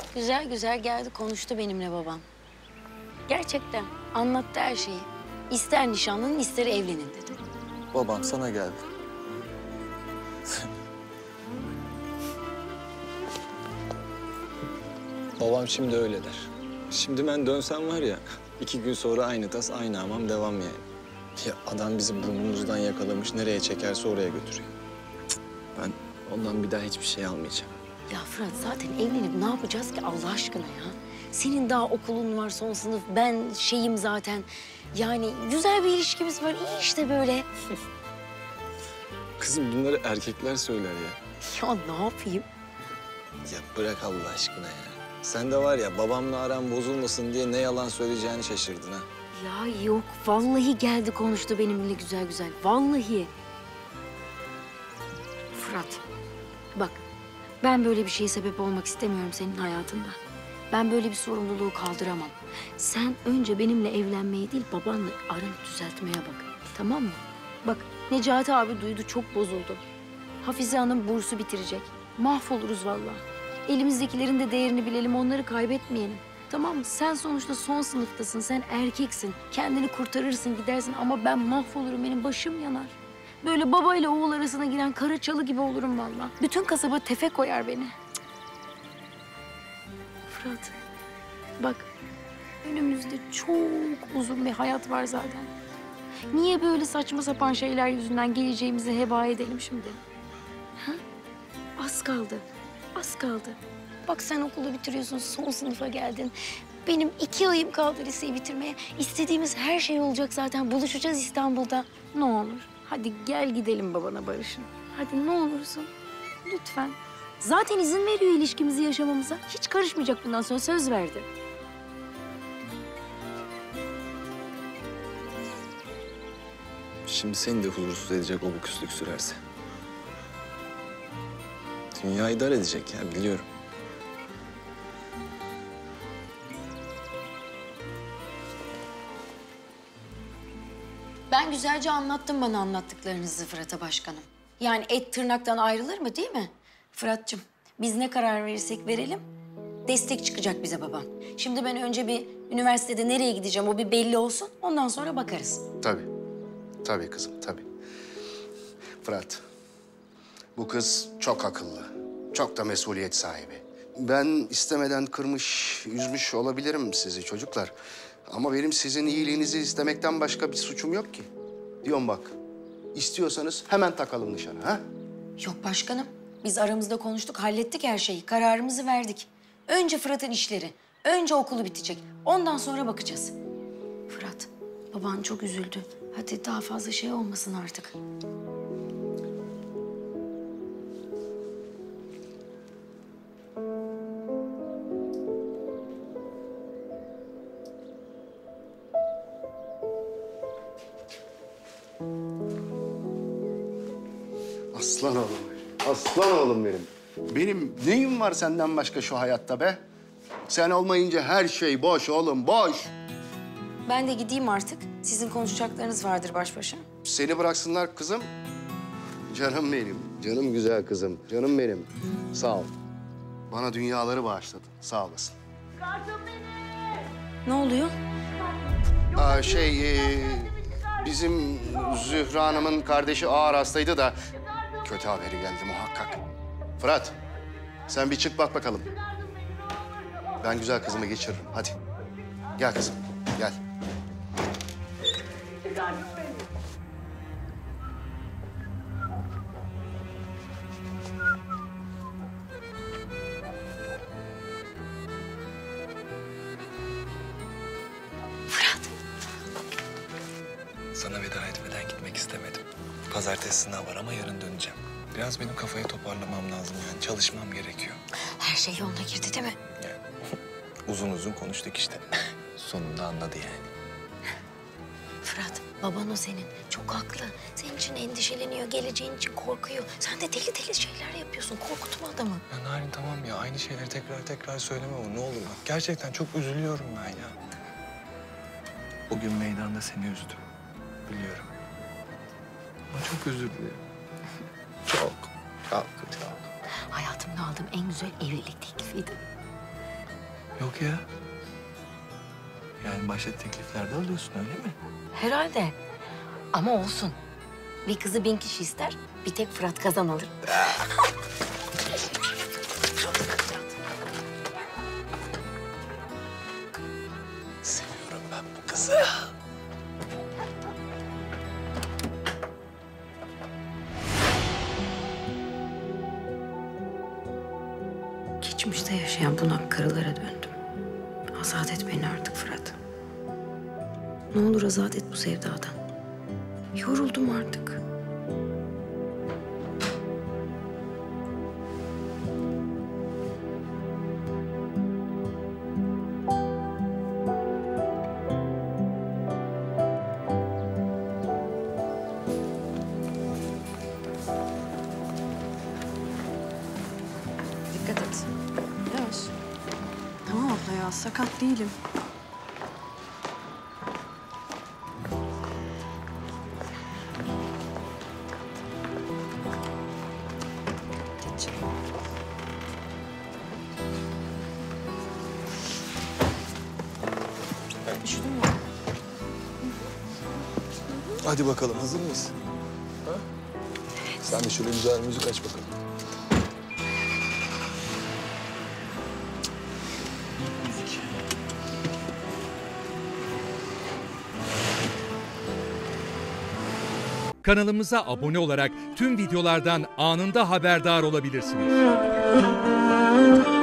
Güzel güzel geldi konuştu benimle babam. Gerçekten anlattı her şeyi. İster nişanlanın ister evlenin dedi. Babam sana geldi. Babam şimdi öyle der. Şimdi ben dönsem var ya, 2 gün sonra aynı tas, aynı hamam devam yani. Ya adam bizi burnumuzdan yakalamış, nereye çekerse oraya götürüyor. Cık, ben ondan bir daha hiçbir şey almayacağım. Ya Fırat zaten evlenip ne yapacağız ki Allah aşkına ya? Senin daha okulun var son sınıf, ben şeyim zaten. Yani güzel bir ilişkimiz var, iyi işte böyle. Kızım bunları erkekler söyler ya. Ya ne yapayım? Ya bırak Allah aşkına ya. Sen de var ya babamla aran bozulmasın diye ne yalan söyleyeceğini şaşırdın ha. Ya yok, vallahi geldi konuştu benimle güzel güzel. Vallahi. Fırat, bak ben böyle bir şeye sebep olmak istemiyorum senin hayatında. Ben böyle bir sorumluluğu kaldıramam. Sen önce benimle evlenmeye değil, babanla aranı düzeltmeye bak. Tamam mı? Bak Necati abi duydu, çok bozuldu. Hafize Hanım bursu bitirecek. Mahvoluruz vallahi. Elimizdekilerin de değerini bilelim, onları kaybetmeyelim. Tamam mı? Sen sonuçta son sınıftasın, sen erkeksin. Kendini kurtarırsın, gidersin ama ben mahvolurum, benim başım yanar. Böyle babayla oğul arasına giren kara çalı gibi olurum vallahi. Bütün kasaba tefe koyar beni. Cık. Fırat, bak önümüzde çok uzun bir hayat var zaten. Niye böyle saçma sapan şeyler yüzünden geleceğimizi heba edelim şimdi? Ha? Az kaldı, az kaldı. Bak sen okulu bitiriyorsun, son sınıfa geldin. Benim 2 ayım kaldı liseyi bitirmeye. İstediğimiz her şey olacak zaten. Buluşacağız İstanbul'da. Ne olur, hadi gel gidelim babana barışın. Hadi ne olursun, lütfen. Zaten izin veriyor ilişkimizi yaşamamıza. Hiç karışmayacak bundan sonra, söz verdi. Şimdi seni de huzursuz edecek o bu küslük sürerse. Dünyayı dar edecek ya, biliyorum. Ben güzelce anlattım bana anlattıklarınızı Fırat'a başkanım. Yani et tırnaktan ayrılır mı değil mi? Fırat'cığım biz ne karar verirsek verelim destek çıkacak bize babam. Şimdi ben önce bir üniversitede nereye gideceğim o bir belli olsun. Ondan sonra bakarız. Tabii. Tabii kızım, tabii. Fırat, bu kız çok akıllı. Çok da mesuliyet sahibi. Ben istemeden kırmış, üzmüş olabilirim sizi çocuklar. Ama benim sizin iyiliğinizi istemekten başka bir suçum yok ki. Diyorum bak, istiyorsanız hemen takalım nişanı, ha? Yok başkanım biz aramızda konuştuk hallettik her şeyi. Kararımızı verdik. Önce Fırat'ın işleri. Önce okulu bitecek. Ondan sonra bakacağız. Fırat baban çok üzüldü. Hadi daha fazla şey olmasın artık. Aslan oğlum, aslan oğlum benim. Benim neyim var senden başka şu hayatta be? Sen olmayınca her şey boş oğlum, boş. Ben de gideyim artık. Sizin konuşacaklarınız vardır baş başa. Seni bıraksınlar kızım. Canım benim, canım güzel kızım, canım benim. Sağ ol. Bana dünyaları bağışladın, sağ olasın. Ne oluyor? Bizim Zühre Hanım'ın kardeşi ağır hastaydı da kötü haberi geldi muhakkak. Fırat, sen bir çık bak bakalım. Ben güzel kızımı geçiririm, hadi. Gel kızım, gel. Fırat. Sana veda etmeden gitmek istemedim. Pazartesi sınav var ama yarın döneceğim. Biraz benim kafayı toparlamam lazım yani. Çalışmam gerekiyor. Her şey yoluna girdi değil mi? Yani uzun uzun konuştuk işte. Sonunda anladı yani. Fırat, baban o senin. Çok haklı. Senin için endişeleniyor, geleceğin için korkuyor. Sen de deli deli şeyler yapıyorsun. Korkutma adamı. Ya Narin tamam ya aynı şeyleri tekrar söyleme o ne olur bak. Gerçekten çok üzülüyorum ben ya. O gün meydanda seni üzdüm. Biliyorum. Ama çok özür dilerim. Çok. Hayatımda aldığım en güzel evlilik teklifiydi. Yok ya. Yani başka teklifler de alıyorsun öyle mi? Herhalde. Ama olsun. Bir kızı 1000 kişi ister, bir tek Fırat Kazan alır. Seviyorum ben bu kızı. Geçmişte yaşayan bunak karılara döndüm. Azat et beni artık Fırat. Ne olur azat et bu sevdadan. Yoruldum artık. Dikkat et. Yavaş. Tamam abla ya, sakat değilim. Geç. Üşüdün mü? Hadi bakalım hazır mıyız? Ha? Sen de şöyle güzel müzik aç bakalım. Müzik. Kanalımıza abone olarak tüm videolardan anında haberdar olabilirsiniz.